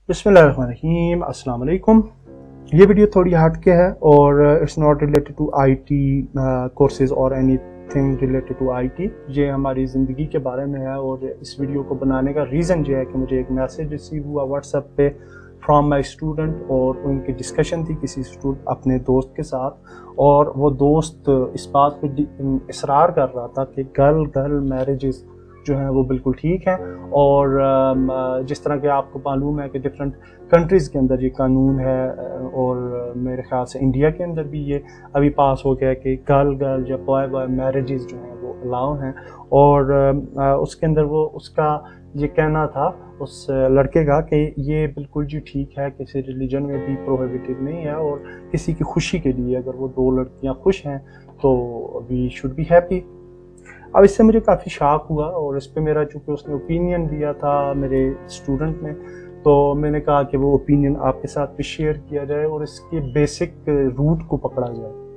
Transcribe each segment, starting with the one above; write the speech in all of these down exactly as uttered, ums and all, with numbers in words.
बिस्मिल्लाहिर्रहमानिर्रहीम, अस्सलाम वालेकुम। ये वीडियो थोड़ी हट के है और it's not related to IT courses और एनीथिंग रिलेटेड टू आईटी। ये हमारी ज़िंदगी के बारे में है और इस वीडियो को बनाने का रीज़न ये है कि मुझे एक मैसेज रिसीव हुआ व्हाट्सएप पे फ्रॉम माई स्टूडेंट और उनकी डिस्कशन थी किसी स्टूडेंट अपने दोस्त के साथ, और वो दोस्त इस बात पे इसरार कर रहा था कि गर्ल गर्ल मैरिजेस जो हैं वो बिल्कुल ठीक हैं। और जिस तरह के आपको मालूम है कि डिफरेंट कंट्रीज़ के अंदर ये कानून है और मेरे ख्याल से इंडिया के अंदर भी ये अभी पास हो गया है कि गर्ल गर्ल या बॉय बॉय मैरिजेस जो हैं वो अलाउ हैं। और उसके अंदर वो उसका ये कहना था उस लड़के का कि ये बिल्कुल जी ठीक है, किसी रिलीजन में भी प्रोहिबिटेड नहीं है और किसी की खुशी के लिए अगर वो दो लड़कियां खुश हैं तो वी शुड बी हैप्पी। अब इससे मुझे काफ़ी शॉक हुआ और इस पे मेरा चूँकि उसने ओपिनियन दिया था मेरे स्टूडेंट ने, तो मैंने कहा कि वो ओपिनियन आपके साथ भी शेयर किया जाए और इसके बेसिक रूट को पकड़ा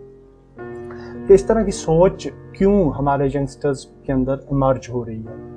जाए कि इस तरह की सोच क्यों हमारे यंगस्टर्स के अंदर इमर्ज हो रही है।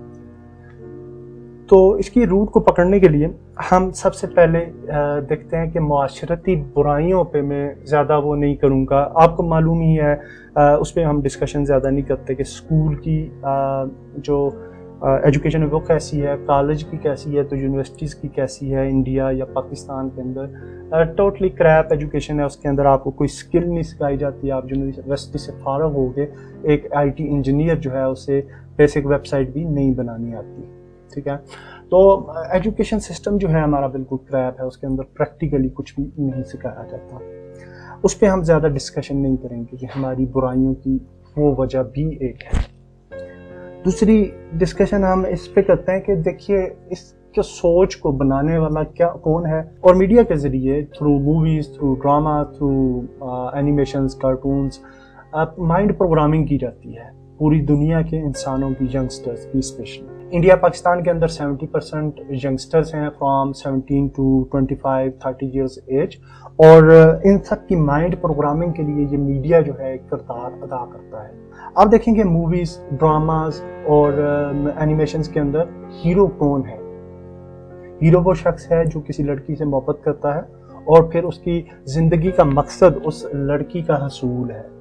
तो इसकी रूट को पकड़ने के लिए हम सबसे पहले देखते हैं कि मुआशरती बुराइयों पे मैं ज़्यादा वो नहीं करूँगा, आपको मालूम ही है उस पर हम डिस्कशन ज़्यादा नहीं करते कि स्कूल की जो एजुकेशन है वो कैसी है, कॉलेज की कैसी है, तो यूनिवर्सिटीज़ की कैसी है इंडिया या पाकिस्तान के अंदर। टोटली क्रैप एजुकेशन है, उसके अंदर आपको कोई स्किल नहीं सिखाई जाती। आप यूनिवर्सिटी से फारग हो गए, एक आईटी इंजीनियर जो है उसे बेसिक वेबसाइट भी नहीं बनानी आती, ठीक है। तो एजुकेशन सिस्टम जो है हमारा बिल्कुल क्रैप है, उसके अंदर प्रैक्टिकली कुछ भी नहीं सिखाया जाता। उस पर हम ज़्यादा डिस्कशन नहीं करेंगे कि हमारी बुराइयों की वो वजह भी एक है। दूसरी डिस्कशन हम इस पे करते हैं कि देखिए इसके सोच को बनाने वाला क्या कौन है, और मीडिया के ज़रिए through movies, through drama, through animations, cartoons mind programming की जाती है पूरी दुनिया के इंसानों की, यंगस्टर्स की स्पेशली। इंडिया पाकिस्तान के अंदर सत्तर परसेंट यंगस्टर्स हैं फ्रॉम सत्रह टू पच्चीस तीस इयर्स एज, और इन सब की माइंड प्रोग्रामिंग के लिए ये मीडिया जो है एक किरदार अदा करता है। आप देखेंगे मूवीज़, ड्रामाज और एनिमेशंस के अंदर हीरो कौन है? हीरो वो शख्स है जो किसी लड़की से मोहब्बत करता है और फिर उसकी ज़िंदगी का मकसद उस लड़की का हसूल है।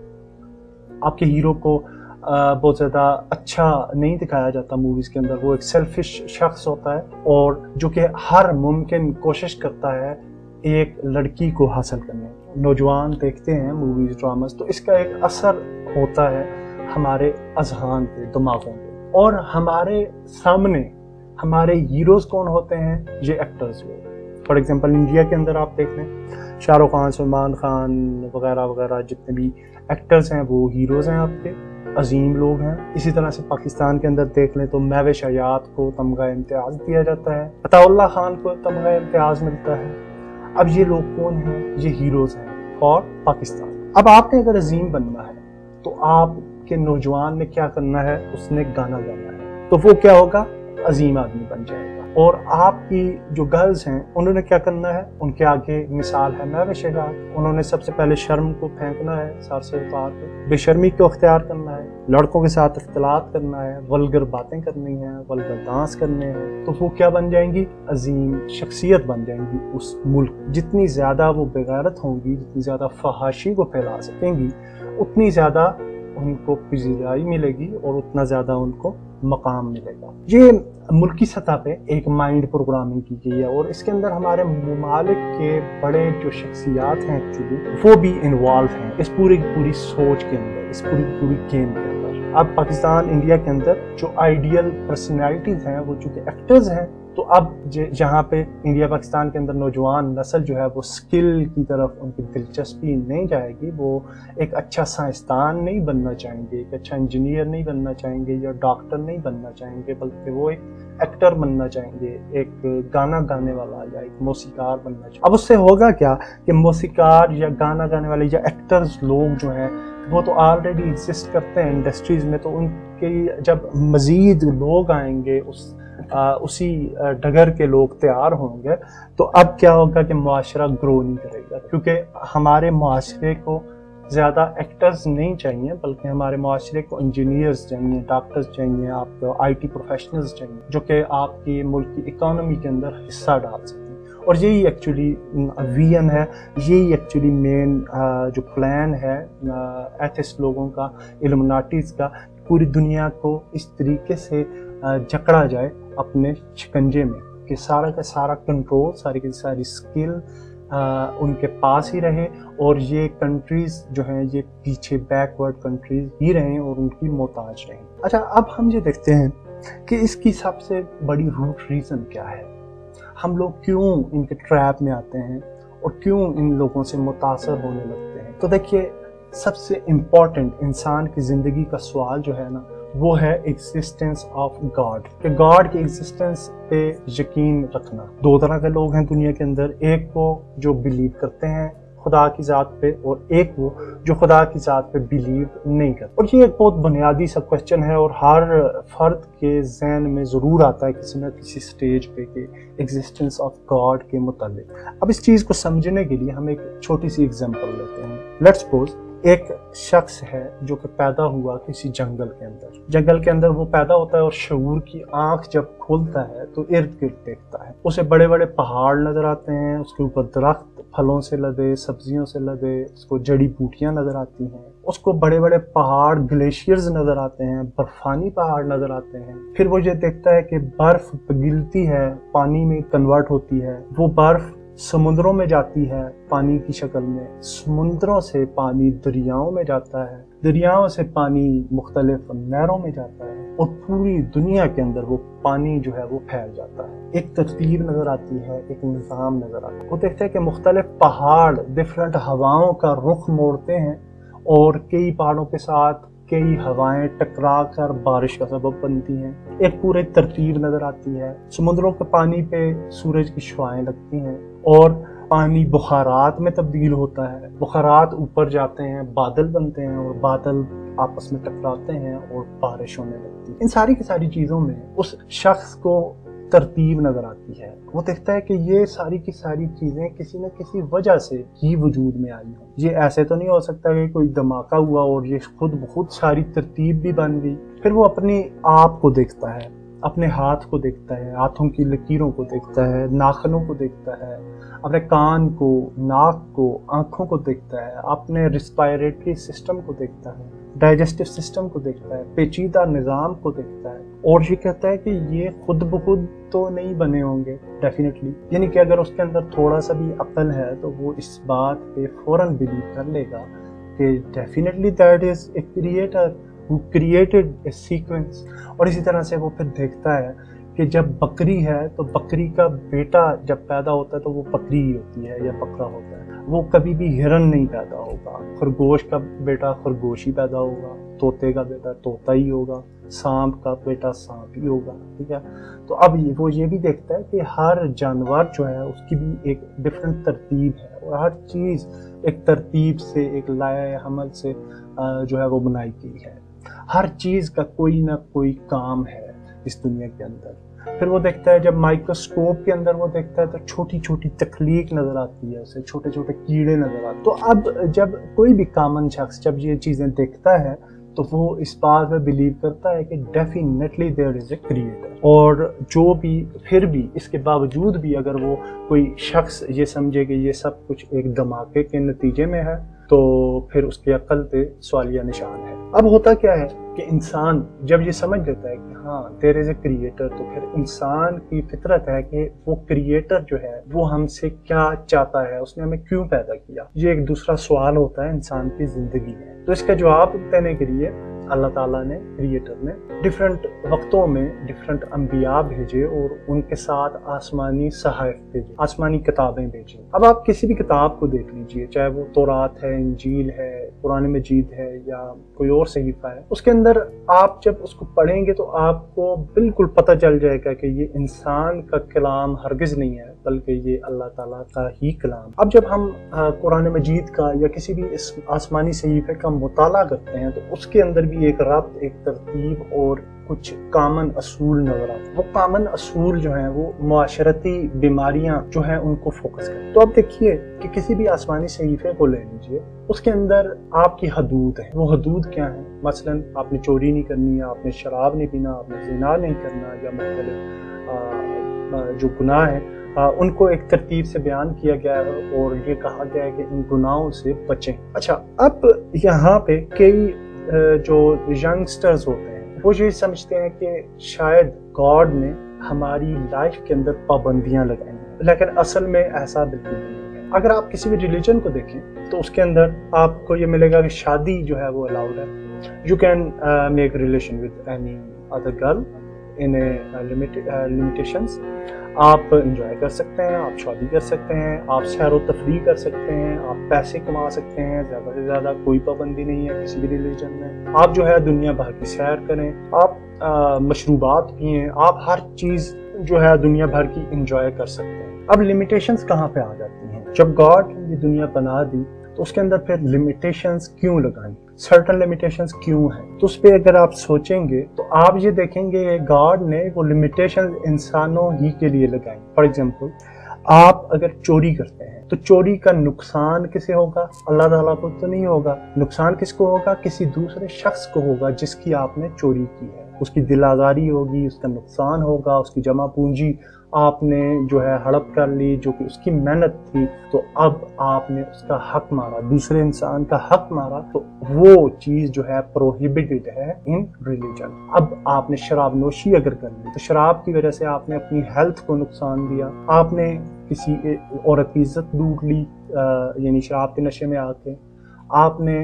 आपके हीरो को बहुत ज़्यादा अच्छा नहीं दिखाया जाता मूवीज़ के अंदर, वो एक सेल्फिश शख्स होता है और जो कि हर मुमकिन कोशिश करता है एक लड़की को हासिल करने। नौजवान देखते हैं मूवीज़, ड्रामास, तो इसका एक असर होता है हमारे अजहान पे, दिमागों पे। और हमारे सामने हमारे हीरोज़ कौन होते हैं? ये एक्टर्स लोग। फॉर एग्जांपल इंडिया के अंदर आप देख लें, शाहरुख खान, सलमान खान वगैरह वगैरह जितने भी एक्टर्स हैं वो हीरोज़ हैं, आपके अजीम लोग हैं। इसी तरह से पाकिस्तान के अंदर देख लें तो महविश हयात को तमगा इम्तियाज़ दिया जाता है, अताउल्लाह खान को तमगा इम्तियाज़ मिलता है। अब ये लोग कौन हैं? ये हीरोज़ हैं फॉर पाकिस्तान। अब आपने अगर अजीम बनना है तो आपके नौजवान ने क्या करना है? उसने गाना गाना है, तो वो क्या होगा? अजीम आदमी बन जाएगा। और आपकी जो गर्ल्स हैं उन्होंने क्या करना है? उनके आगे मिसाल है महविश हयात। उन्होंने सबसे पहले शर्म को फेंकना है, सर से उतार के बेशर्मी को अख्तियार करना है, लड़कों के साथ इख्तिलात करना है, वल्गर बातें करनी है, वल्गर डांस करने हैं, तो वो क्या बन जाएंगी? अजीम शख्सियत बन जाएंगी उस मुल्क। जितनी ज़्यादा वो बेगैरत होंगी, जितनी ज़्यादा फहाशी को फैला सकेंगी, उतनी ज़्यादा उनको पजीराई मिलेगी और उतना ज़्यादा उनको मकाम मिलेगा। ये मुल्की सतह पे एक माइंड प्रोग्रामिंग की गई है और इसके अंदर हमारे ममालिक के बड़े जो शख्सियात हैं एक्चुअली वो भी इन्वॉल्व हैं इस पूरी पूरी सोच के अंदर, इस पूरी पूरी गेम के अंदर। अब पाकिस्तान, इंडिया के अंदर जो आइडियल पर्सनैलिटीज़ हैं वो चूँकि एक्टर्स हैं, तो अब जहाँ पे इंडिया पाकिस्तान के अंदर नौजवान नस्ल जो है वो स्किल की तरफ उनकी दिलचस्पी नहीं जाएगी, वो एक अच्छा साइंसदान नहीं बनना चाहेंगे, एक अच्छा इंजीनियर नहीं बनना चाहेंगे या डॉक्टर नहीं बनना चाहेंगे, बल्कि वो एक एक्टर बनना चाहेंगे, एक गाना गाने वाला या एक मौसीकार बनना चाहेंगे। अब उससे होगा क्या कि मौसीकार या गाना गाने वाले या एक्टर्स लोग जो हैं वो तो ऑलरेडी एग्जिस्ट करते हैं इंडस्ट्रीज़ में, तो उनके जब मज़ीद लोग आएंगे उस आ, उसी डगर के लोग तैयार होंगे, तो अब क्या होगा कि मुआशरा ग्रो नहीं करेगा, क्योंकि हमारे मुआशरे को ज़्यादा एक्टर्स नहीं चाहिए, बल्कि हमारे माशरे को इंजीनियर्स चाहिए, डॉक्टर्स चाहिए, आपको आईटी प्रोफेशनल्स चाहिए जो कि आपकी मुल्क की इकोनॉमी के अंदर हिस्सा डाल सकें। اور یہی ایکچولی ویژن ہے، یہی ایکچولی مین جو پلان ہے ایتھسٹ لوگوں کا، الومناٹیز کا، پوری دنیا کو اس طریقے سے جکڑا جائے اپنے شکنجے میں کہ سارا کا سارا کنٹرول، ساری کی ساری اسکل ان کے پاس ہی رہے، اور یہ کنٹریز جو ہیں یہ پیچھے بیکورڈ کنٹریز ہی رہیں اور ان کی محتاج رہیں۔ اچھا، اب ہم یہ دیکھتے ہیں کہ اس کی سب سے بڑی روٹ ریزن کیا ہے، ہم لوگ کیوں ان کے ٹریپ میں آتے ہیں اور کیوں ان لوگوں سے متاثر ہونے لگتے ہیں۔ تو دیکھیے، سب سے امپورٹنٹ انسان کی زندگی کا سوال جو ہے نا، وہ ہے ایگزسٹنس آف گاڈ، کہ گاڈ کی ایگزسٹنس پہ یقین رکھنا۔ دو طرح کے لوگ ہیں دنیا کے اندر، ایک وہ جو بلیو کرتے ہیں خدا کی ذات پہ، اور ایک وہ جو خدا کی ذات پہ بلیو نہیں کرتے۔ اور یہ ایک بہت بنیادی سا کوشچن ہے، اور ہر فرد کے ذہن میں ضرور آتا ہے کسی نہ کسی سٹیج پہ کہ ایگزسٹنس آف گاڈ کے متعلق۔ اب اس چیز کو سمجھنے کے لیے ہم ایک چھوٹی سی ایگزامپل لیتے ہیں۔ لیٹس سپوز ایک شخص ہے جو کہ پیدا ہوا کسی جنگل کے اندر، جنگل کے اندر وہ پیدا ہوتا ہے، اور شعور کی آنکھ جب کھولتا ہے تو ارد گرد دیکھتا ہے، اسے بڑے بڑے پہاڑ نظر آتے ہیں، اس کے اوپر درخت پھلوں سے لدے، سبزیوں سے لدے، اس کو جڑی بوٹیاں نظر آتی ہیں، اس کو بڑے بڑے پہاڑ گلیشیئرز نظر آتے ہیں، برفانی پہاڑ نظر آتے ہیں۔ پھر وہ یہ دیکھتا ہے کہ برف پگھلتی ہے، پانی میں کنورٹ ہوتی ہے، وہ برف سمندروں میں جاتی ہے پانی کی شکل میں، سمندروں سے پانی دریاؤں میں جاتا ہے، دریاؤں سے پانی مختلف نہروں میں جاتا ہے، اور پوری دنیا کے اندر وہ پانی جو ہے وہ پھیل جاتا ہے۔ ایک ترتیب نظر آتی ہے، ایک نظام نظر آتا ہے۔ وہ دیکھتے ہیں کہ مختلف پہاڑ ڈفرینٹ ہواؤں کا رخ موڑتے ہیں، اور کئی پہاڑوں کے ساتھ کئی ہوائیں ٹکرا کر بارش کا سبب بنتی ہیں۔ ایک پورے ترتیب نظر آتی ہے، سمندروں کے پانی پہ سورج کی شعائیں لگتی ہیں، اور پانی بخارات میں تبدیل ہوتا ہے، بخارات اوپر جاتے ہیں، بادل بنتے ہیں، اور بادل آپس میں ٹکراتے ہیں اور بارش ہونے لگتی ہے۔ ان ساری کی ساری چیزوں میں اس شخص کو ترتیب نظر آتی ہے، وہ دیکھتا ہے کہ یہ ساری کی ساری چیزیں کسی نہ کسی وجہ سے ہی وجود میں آئی ہوں، یہ ایسے تو نہیں ہو سکتا کہ کوئی دھماکہ ہوا اور یہ خود بخود ساری ترتیب بھی بن گئی۔ پھر وہ اپنی آپ کو دیکھتا ہے، اپنے ہاتھ کو دیکھتا ہے، ہاتھوں کی لکیروں کو دیکھتا ہے، ناخنوں کو دیکھتا ہے، اپنے کان کو، ناک کو، آنکھوں کو دیکھتا ہے، اپنے ریسپائریٹری سسٹم کو دیکھتا ہے، ڈائجسٹو سسٹم کو دیکھتا ہے، پیچیدہ نظام کو دیکھتا ہے، اور یہ کہتا ہے کہ یہ خود بخود تو نہیں بنے ہوں گے ڈیفینیٹلی، یعنی کہ اگر اس کے اندر تھوڑا سا بھی عقل ہے تو وہ اس بات پہ فوراً بلیو کر لے گا کہ definitely that is a creator who created a sequence۔ اور اسی طرح سے وہ پھر دیکھتا ہے کہ جب بکری ہے تو بکری کا بیٹا جب پیدا ہوتا ہے تو وہ بکری ہی ہوتی ہے یا بکرا ہوتا ہے، وہ کبھی بھی ہرن نہیں پیدا ہوگا، خرگوش کا بیٹا خرگوش ہی پیدا ہوگا، طوطے کا بیٹا طوطا ہی ہوگا، سانپ کا بیٹا سانپ ہی ہوگا، ٹھیک ہے۔ تو اب وہ یہ بھی دیکھتا ہے کہ ہر جانور جو ہے اس کی بھی ایک ڈفرینٹ ترتیب ہے، اور ہر چیز ایک ترتیب سے، ایک لائحہ حمل سے جو ہے وہ بنائی گئی ہے، ہر چیز کا کوئی نہ کوئی کام ہے اس دنیا کے اندر۔ پھر وہ دیکھتا ہے جب مائکروسکوپ کے اندر وہ دیکھتا ہے تو چھوٹی چھوٹی تخلیق نظر آتی ہے اسے، چھوٹے چھوٹے کیڑے نظر آتے ہیں۔ تو اب جب کوئی بھی کامن شخص جب یہ چیزیں دیکھتا ہے تو وہ اس بات میں بلیو کرتا ہے کہ definitely there is a creator, اور جو بھی پھر بھی اس کے باوجود بھی اگر وہ کوئی شخص یہ سمجھے کہ یہ سب کچھ ایک دھماکے کے نتیجے میں ہے تو پھر اس کی عقل پہ سوالیہ نشان ہے۔ اب ہوتا کیا ہے کہ انسان جب یہ سمجھ لیتا ہے کہ ہاں دیر از اے کریٹر، تو پھر انسان کی فطرت ہے کہ وہ کریٹر جو ہے وہ ہم سے کیا چاہتا ہے، اس نے ہمیں کیوں پیدا کیا، یہ ایک دوسرا سوال ہوتا ہے انسان کی زندگی میں۔ تو اس کا جواب دینے کے لیے اللہ تعالیٰ نے، کریٹر نے ڈفرینٹ وقتوں میں ڈفرینٹ انبیاء بھیجے، اور ان کے ساتھ آسمانی صحائف بھیجے، آسمانی کتابیں بھیجیں۔ اب آپ کسی بھی کتاب کو دیکھ لیجئے، چاہے وہ تورات ہے، انجیل ہے، قرآن مجید ہے، یا کوئی اور صحیفہ ہے، اس کے اندر آپ جب اس کو پڑھیں گے تو آپ کو بالکل پتہ چل جائے گا کہ یہ انسان کا کلام ہرگز نہیں ہے، بلکہ یہ اللہ تعالیٰ کا ہی کلام۔ اب جب ہم قرآن مجید کا یا کسی بھی اس آسمانی صحیفے کا مطالعہ کرتے ہیں تو اس کے اندر بھی ایک ربط، ایک ترتیب اور کچھ کامن اصول نظر آتے ہیں۔ وہ کامن اصول جو ہیں وہ معاشرتی بیماریاں جو ہیں ان کو فوکس کرتے ہیں۔ تو اب دیکھیے کہ کسی بھی آسمانی صحیفے کو لے لیجئے، اس کے اندر آپ کی حدود ہیں۔ وہ حدود کیا ہیں؟ مثلا آپ نے چوری نہیں کرنی، آپ نے شراب نہیں پینا، آپ نے زنا نہیں کرنا، یا مختلف جو گناہ ہیں आ, उनको एक तरतीब से बयान किया गया है और ये कहा गया है कि इन गुनाहों से बचें। अच्छा, अब यहाँ पे कई जो यंगस्टर्स होते हैं वो ये समझते हैं कि शायद गॉड ने हमारी लाइफ के अंदर पाबंदियां लगाई हैं, लेकिन असल में ऐसा बिल्कुल नहीं है। अगर आप किसी भी रिलीजन को देखें तो उसके अंदर आपको ये मिलेगा कि शादी जो है वो अलाउड है। You can make relation with any other girl in limitations. आप इंजॉय कर सकते हैं, आप शादी कर सकते हैं, आप सैर व तफरीह कर सकते हैं, आप पैसे कमा सकते हैं, ज़्यादा से ज़्यादा कोई पाबंदी नहीं है किसी भी रिलीजन में। आप जो है दुनिया भर की सैर करें, आप आ, मशरूबात पिएं, आप हर चीज़ जो है दुनिया भर की इंजॉय कर सकते हैं। अब लिमिटेशंस कहाँ पे आ जाती हैं? जब गॉड ने ये दुनिया बना दी तो उसके अंदर फिर लिमिटेशंस क्यों लगाई, सर्टन लिमिटेशंस क्यों हैं? तो उस पर अगर आप सोचेंगे तो आप ये देखेंगे गॉड ने वो लिमिटेशंस इंसानों ही के लिए लगाई। फॉर एग्जांपल, आप अगर चोरी करते हैं तो चोरी का नुकसान किसे होगा? अल्लाह ताला को तो नहीं होगा। नुकसान किसको होगा? किसी दूसरे शख्स को होगा जिसकी आपने चोरी की है। उसकी दिल आज़ारी होगी, उसका नुकसान होगा, उसकी जमा पूंजी आपने जो है हड़प कर ली जो कि उसकी मेहनत थी, तो अब आपने उसका हक मारा, दूसरे इंसान का हक मारा, तो वो चीज़ जो है प्रोहिबिटेड है इन रिलीजन। अब आपने शराब नोशी अगर कर ली तो शराब की वजह से आपने अपनी हेल्थ को नुकसान दिया, आपने किसी औरत की इज्जत लूट ली यानी शराब के नशे में आके, आपने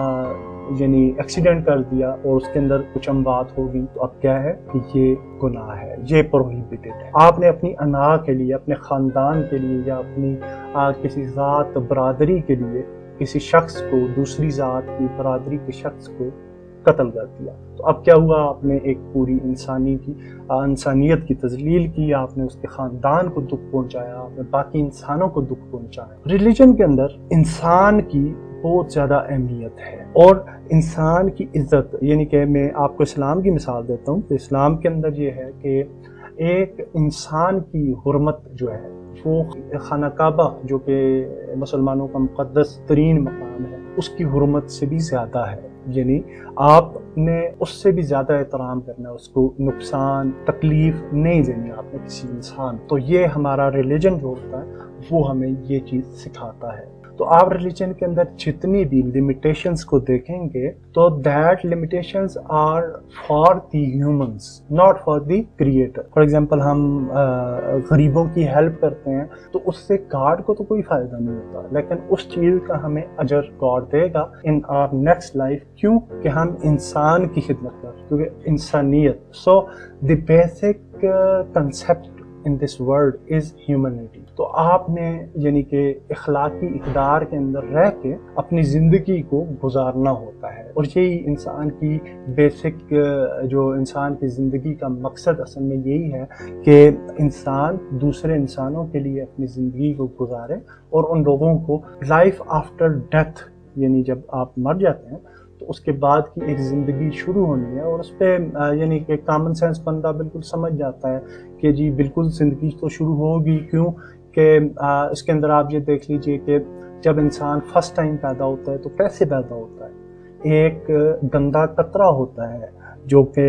यानी एक्सीडेंट कर दिया और उसके अंदर कुछ अमवात होगी, तो अब क्या है कि ये गुनाह है, ये प्रोहिबिटेड है। आपने अपनी अना के लिए, अपने ख़ानदान के लिए या अपनी आ, किसी ज़ात बरादरी के लिए किसी शख्स को, दूसरी ज़ात की बरादरी के शख्स को कत्ल कर दिया, तो अब क्या हुआ? आपने एक पूरी इंसानी की इंसानियत की तजलील की, आपने उसके ख़ानदान को दुख पहुंचाया, आपने बाकी इंसानों को दुख पहुंचाया। रिलीजन के अंदर इंसान की बहुत ज़्यादा अहमियत है और इंसान की इज़्ज़त, यानी कि मैं आपको इस्लाम की मिसाल देता हूँ। तो इस्लाम के अंदर ये है कि एक इंसान की हुर्मत जो है वो खाना काबा जो कि मुसलमानों का मुक़द्दस तरीन मकाम है उसकी हुर्मत से भी ज़्यादा है, यानी आपने उससे भी ज़्यादा एहतराम करना है, उसको नुकसान तकलीफ़ नहीं देनी आपने किसी इंसान। तो ये हमारा रिलीजन जो होता है वो हमें ये चीज़ सिखाता है। तो आप रिलीजन के अंदर जितनी भी लिमिटेशंस को देखेंगे तो that limitations are for the humans, not for the creator. For example, हम गरीबों की हेल्प करते हैं तो उससे गॉड को तो कोई फ़ायदा नहीं होता, लेकिन उस चीज़ का हमें अजर गॉड देगा इन आवर नेक्स्ट लाइफ। क्यों? कि हम इंसान की खिदमत कर, क्योंकि इंसानियत। So the basic concept in this world is humanity. तो आपने यानी कि इखलाकी इक़दार के अंदर रह के अपनी ज़िंदगी को गुजारना होता है, और यही इंसान की बेसिक, जो इंसान की ज़िंदगी का मकसद असल में यही है कि इंसान दूसरे इंसानों के लिए अपनी ज़िंदगी को गुजारे और उन लोगों को लाइफ आफ्टर डेथ, यानी जब आप मर जाते हैं तो उसके बाद की एक ज़िंदगी शुरू होनी है, और उस पर यानी कि कॉमन सेंस बंदा बिल्कुल समझ जाता है कि जी बिल्कुल ज़िंदगी तो शुरू होगी। क्यों कि इसके अंदर आप ये देख लीजिए कि जब इंसान फर्स्ट टाइम पैदा होता है तो कैसे पैदा होता है? एक गंदा कतरा होता है जो कि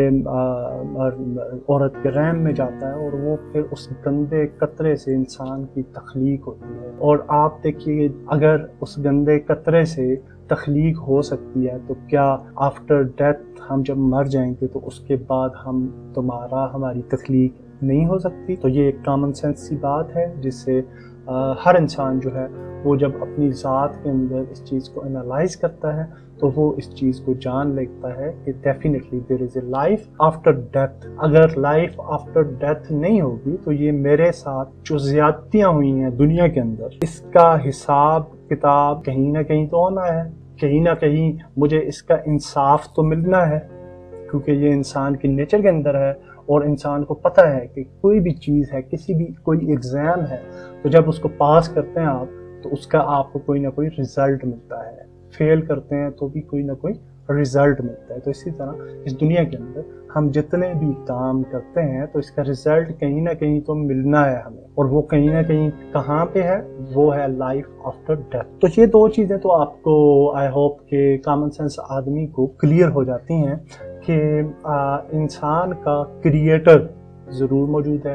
औरत के रहम में जाता है, और वो फिर उस गंदे कतरे से इंसान की तख्लीक होती है। और आप देखिए, अगर उस गंदे कतरे से तख्लीक हो सकती है तो क्या आफ्टर डेथ हम जब मर जाएंगे तो उसके बाद हम दोबारा हमारी तख्लीक नहीं हो सकती? तो ये एक कॉमन सेंस सी बात है जिससे हर इंसान जो है वो जब अपनी ज़ात के अंदर इस चीज़ को एनालाइज करता है तो वो इस चीज़ को जान लेता है कि definitely there is a life after death. अगर लाइफ आफ्टर डेथ नहीं होगी तो ये मेरे साथ जो ज़्यादतियाँ हुई हैं दुनिया के अंदर, इसका हिसाब किताब कहीं ना कहीं तो होना है, कहीं ना कहीं मुझे इसका इंसाफ तो मिलना है, क्योंकि ये इंसान की नेचर के अंदर है। और इंसान को पता है कि कोई भी चीज़ है, किसी भी कोई एग्ज़ाम है, तो जब उसको पास करते हैं आप तो उसका आपको कोई ना कोई रिज़ल्ट मिलता है, फेल करते हैं तो भी कोई ना कोई रिज़ल्ट मिलता है। तो इसी तरह इस दुनिया के अंदर हम जितने भी काम करते हैं तो इसका रिज़ल्ट कहीं ना कहीं तो मिलना है हमें, और वो कहीं ना कहीं कहाँ पे है? वो है लाइफ आफ्टर डेथ। तो ये दो चीज़ें तो आपको आई होप के कॉमन सेंस आदमी को क्लियर हो जाती हैं कि इंसान का क्रिएटर ज़रूर मौजूद है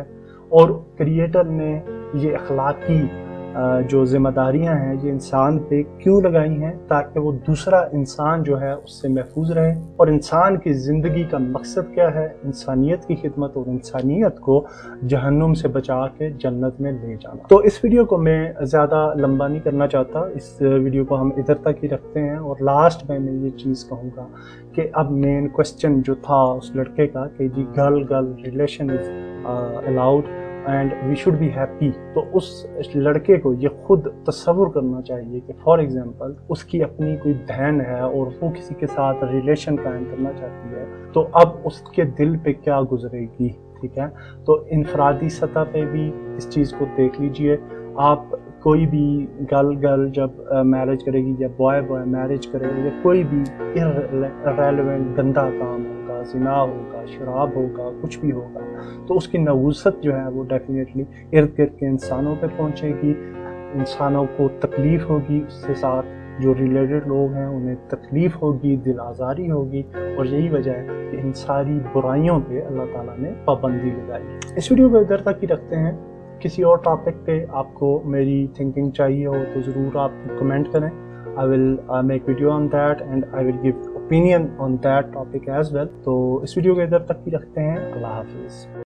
اور کریٹر نے یہ اخلاقی جو ذمہ داریاں ہیں یہ انسان پہ کیوں لگائی ہیں؟ تاکہ وہ دوسرا انسان جو ہے اس سے محفوظ رہے. اور انسان کی زندگی کا مقصد کیا ہے؟ انسانیت کی خدمت اور انسانیت کو جہنم سے بچا کے جنت میں لے جانا. تو اس ویڈیو کو میں زیادہ لمبا نہیں کرنا چاہتا، اس ویڈیو کو ہم ادھر تک ہی رکھتے ہیں. اور لاسٹ میں میں یہ چیز کہوں گا کہ اب مین کوسچن جو تھا اس لڑکے کا کہ جی girl girl relation is allowed and we should be happy, تو اس لڑکے کو یہ خود تصور کرنا چاہیے کہ فار ایگزامپل اس کی اپنی کوئی بہن ہے اور وہ کسی کے ساتھ ریلیشن قائم کرنا چاہتی ہے، تو اب اس کے دل پہ کیا گزرے گی. ٹھیک ہے، تو انفرادی سطح پہ بھی اس چیز کو دیکھ لیجئے. آپ کوئی بھی گرل گرل جب میرج کرے گی یا بوائے بوائے میرج کرے گا یا کوئی بھی ریلیونٹ گندا کام ہوگا، زنا ہوگا، شراب ہوگا، کچھ بھی ہوگا، تو اس کی نوست جو ہے وہ ڈیفینیٹلی ارد گرد کے انسانوں پہ پہنچے گی. انسانوں کو تکلیف ہوگی، اس کے ساتھ جو ریلیٹڈ لوگ ہیں انہیں تکلیف ہوگی، دل آزاری ہوگی، اور یہی وجہ ہے کہ ان ساری برائیوں پہ اللہ تعالیٰ نے پابندی لگائی. اس ویڈیو کو ادھر تک ہی رکھتے ہیں. کسی اور ٹاپک پہ آپ کو میری تھنکنگ چاہیے ہو تو ضرور آپ کمنٹ کریں. I will uh, make video on that and I will give opinion on that topic as well. تو اس ویڈیو کو ادھر تک ہی رکھتے ہیں. اللہ حافظ.